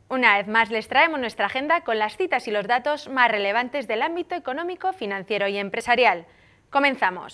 Una vez más les traemos nuestra agenda con las citas y los datos más relevantes del ámbito económico, financiero y empresarial. ¡Comenzamos!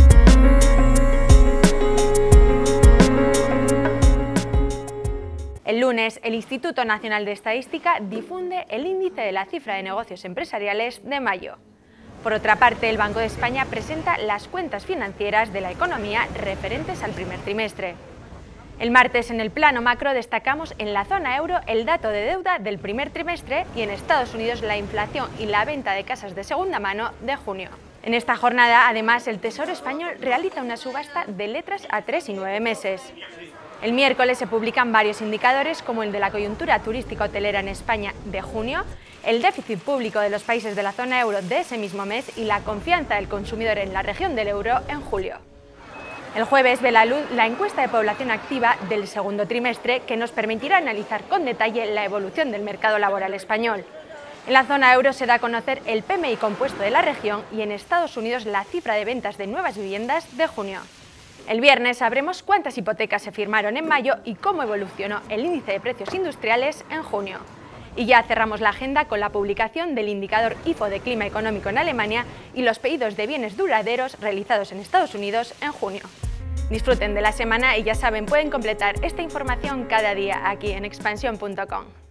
El lunes, el Instituto Nacional de Estadística difunde el índice de la cifra de negocios empresariales de mayo. Por otra parte, el Banco de España presenta las cuentas financieras de la economía referentes al primer trimestre. El martes, en el plano macro, destacamos en la zona euro el dato de deuda del primer trimestre y en Estados Unidos la inflación y la venta de casas de segunda mano de junio. En esta jornada, además, el Tesoro español realiza una subasta de letras a 3 y 9 meses. El miércoles se publican varios indicadores como el de la coyuntura turística hotelera en España de junio, el déficit público de los países de la zona euro de ese mismo mes y la confianza del consumidor en la región del euro en julio. El jueves ve la luz la encuesta de población activa del segundo trimestre que nos permitirá analizar con detalle la evolución del mercado laboral español. En la zona euro se da a conocer el PMI compuesto de la región y en Estados Unidos la cifra de ventas de nuevas viviendas de junio. El viernes sabremos cuántas hipotecas se firmaron en mayo y cómo evolucionó el índice de precios industriales en junio. Y ya cerramos la agenda con la publicación del indicador IFO de clima económico en Alemania y los pedidos de bienes duraderos realizados en Estados Unidos en junio. Disfruten de la semana y ya saben, pueden completar esta información cada día aquí en expansión.com.